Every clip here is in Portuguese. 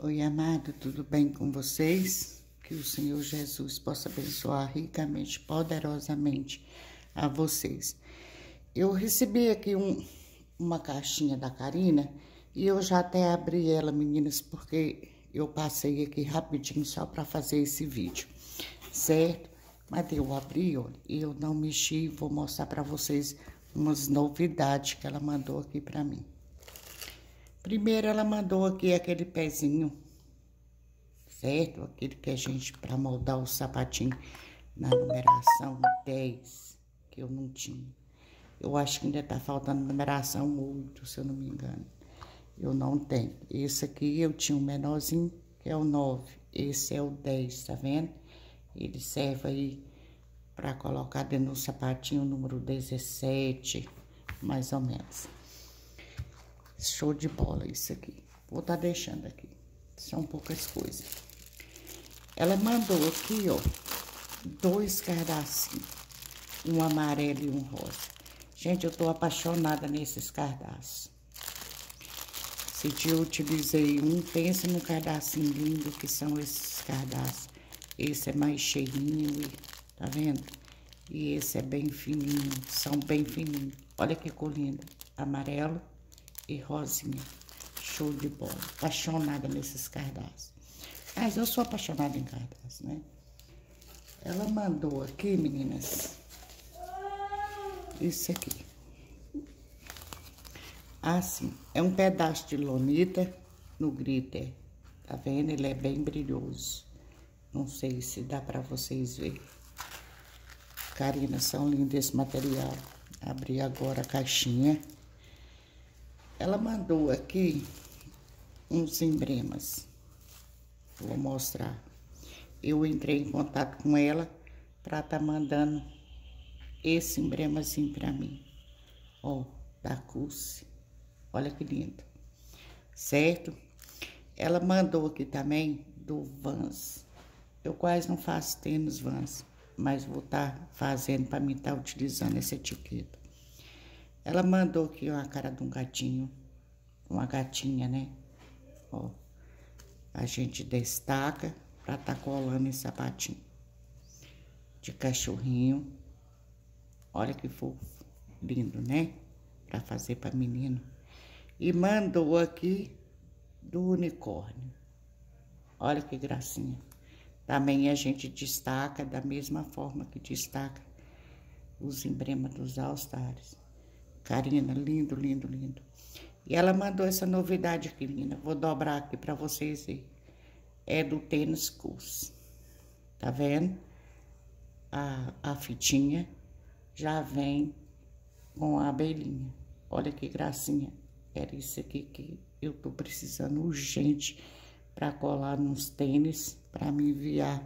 Oi, amado, tudo bem com vocês? Que o Senhor Jesus possa abençoar ricamente, poderosamente a vocês. Eu recebi aqui uma caixinha da Karina e eu já até abri ela, meninas, porque eu passei aqui rapidinho só para fazer esse vídeo, certo? Mas eu abri, olha, e eu não mexi, vou mostrar para vocês umas novidades que ela mandou aqui para mim. Primeiro, ela mandou aqui aquele pezinho, certo? Aquele que a gente, para moldar o sapatinho na numeração 10, que eu não tinha. Eu acho que ainda tá faltando numeração 8, se eu não me engano. Eu não tenho. Esse aqui eu tinha um menorzinho, que é o 9. Esse é o 10, tá vendo? Ele serve aí para colocar dentro do sapatinho o número 17, mais ou menos. Show de bola isso aqui. Vou estar deixando aqui. São poucas coisas. Ela mandou aqui, ó, 2 cardacinhos. Um amarelo e um rosa. Gente, eu tô apaixonada nesses cardaços. Esse dia eu utilizei um. Pensa no cardacinho lindo que são esses cardaços. Esse é mais cheinho, tá vendo? E esse é bem fininho. São bem fininhos. Olha que cor linda. Amarelo e rosinha. Show de bola. Apaixonada nesses cardaços. Mas eu sou apaixonada em cardaços, né? Ela mandou aqui, meninas, isso aqui. Assim, é um pedaço de lonita no glitter. Tá vendo? Ele é bem brilhoso. Não sei se dá pra vocês verem. Karina, são lindos esse material. Abri agora a caixinha. Ela mandou aqui uns emblemas. Vou mostrar. Eu entrei em contato com ela para tá mandando esse emblemazinho para mim. Ó, da Cusce. Olha que lindo. Certo? Ela mandou aqui também do Vans. Eu quase não faço tênis Vans, mas vou estar fazendo para mim estar utilizando essa etiqueta. Ela mandou aqui uma cara de um gatinho, uma gatinha, né? Ó, a gente destaca pra tá colando esse sapatinho de cachorrinho. Olha que fofo, lindo, né? Pra fazer pra menino. E mandou aqui do unicórnio. Olha que gracinha. Também a gente destaca da mesma forma que destaca os emblemas dos All Stars. Karina, lindo, lindo, lindo. E ela mandou essa novidade aqui, menina. Vou dobrar aqui pra vocês verem. É do Tênis Cusce. Tá vendo? A fitinha já vem com a abelhinha. Olha que gracinha. Era isso aqui que eu tô precisando urgente pra colar nos tênis, pra me enviar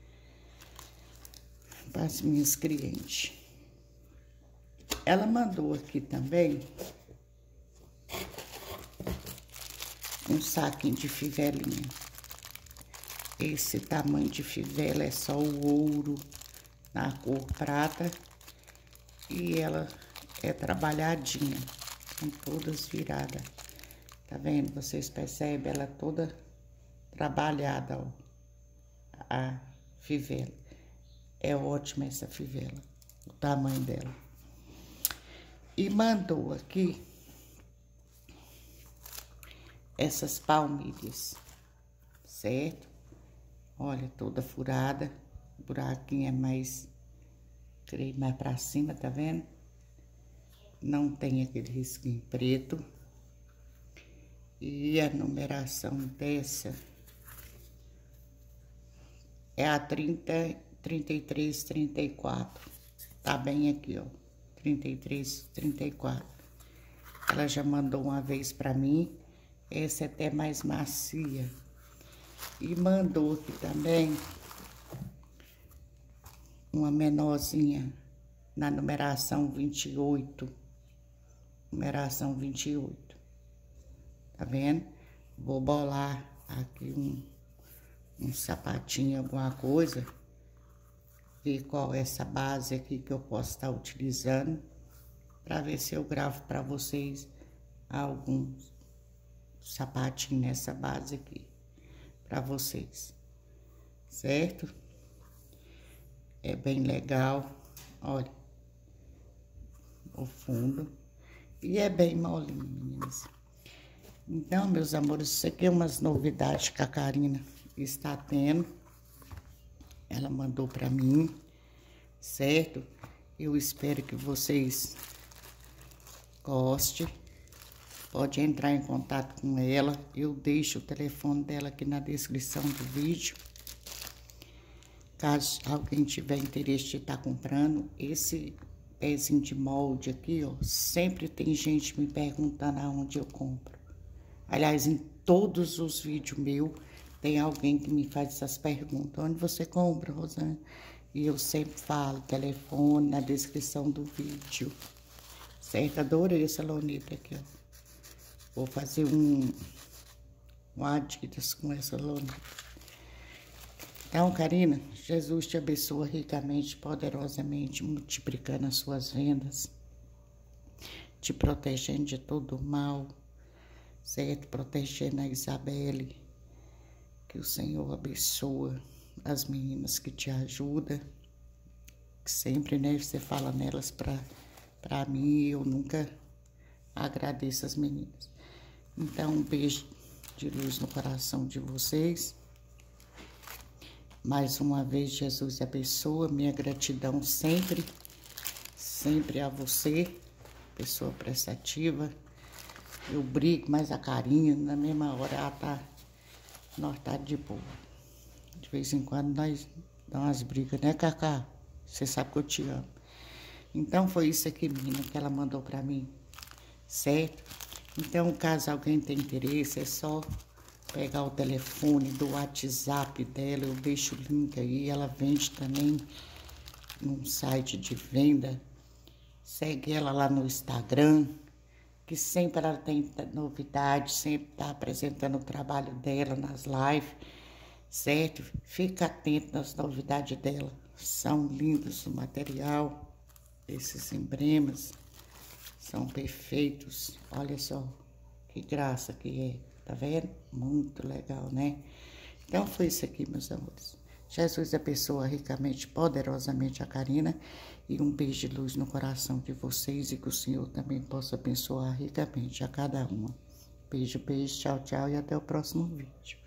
para as minhas clientes. Ela mandou aqui também um saquinho de fivelinha. Esse tamanho de fivela é só o ouro na cor prata. E ela é trabalhadinha, com todas viradas. Tá vendo? Vocês percebem? Ela toda trabalhada, ó. A fivela. É ótima essa fivela, o tamanho dela. E mandou aqui essas palmilhas, certo? Olha, toda furada, o buraquinho é mais, creio, mais pra cima, tá vendo? Não tem aquele risquinho preto. E a numeração dessa é a 30, 33, 34. Tá bem aqui, ó, 33, 34. Ela já mandou uma vez pra mim. Essa é até mais macia. E mandou aqui também uma menorzinha na numeração 28. Numeração 28. Tá vendo? Vou bolar aqui um sapatinho, alguma coisa. Ver qual é essa base aqui que eu posso estar utilizando. Pra ver se eu gravo pra vocês alguns sapatinho nessa base aqui. pra vocês, certo? É bem legal, olha, o fundo. E é bem molinho, meninas. Então, meus amores, isso aqui é umas novidades que a Karina está tendo. Ela mandou pra mim, certo? Eu espero que vocês gostem. Pode entrar em contato com ela. Eu deixo o telefone dela aqui na descrição do vídeo. Caso alguém tiver interesse de estar comprando, esse pezinho de molde aqui, ó, sempre tem gente me perguntando aonde eu compro. Aliás, em todos os vídeos meus, tem alguém que me faz essas perguntas. Onde você compra, Rosane? E eu sempre falo, telefone na descrição do vídeo. Certo? Adorei essa lonita aqui, ó. Vou fazer um Adidas com essa lonita. Então, Karina, Jesus te abençoa ricamente, poderosamente, multiplicando as suas vendas, te protegendo de todo o mal, certo? Protegendo a Isabelle, que o Senhor abençoa as meninas que te ajudam, que sempre, né, você fala nelas pra mim, eu nunca agradeço as meninas. Então, um beijo de luz no coração de vocês. Mais uma vez, Jesus abençoa, minha gratidão sempre a você, pessoa prestativa. Eu brigo, mas a Karina, na mesma hora, nós tá de boa. De vez em quando nós damos umas brigas, né, Cacá? Você sabe que eu te amo. Então, foi isso aqui, menina, que ela mandou pra mim, certo? Então, caso alguém tenha interesse, é só pegar o telefone do WhatsApp dela, eu deixo o link aí. Ela vende também num site de venda. Segue ela lá no Instagram, que sempre ela tem novidade, sempre tá apresentando o trabalho dela nas lives, certo? Fica atento nas novidades dela. São lindos o material, esses emblemas são perfeitos. Olha só que graça que é. Tá vendo? Muito legal, né? Então, foi isso aqui, meus amores. Jesus abençoa ricamente, poderosamente a Karina. E um beijo de luz no coração de vocês. E que o Senhor também possa abençoar ricamente a cada uma. Beijo, beijo, tchau, tchau. E até o próximo vídeo.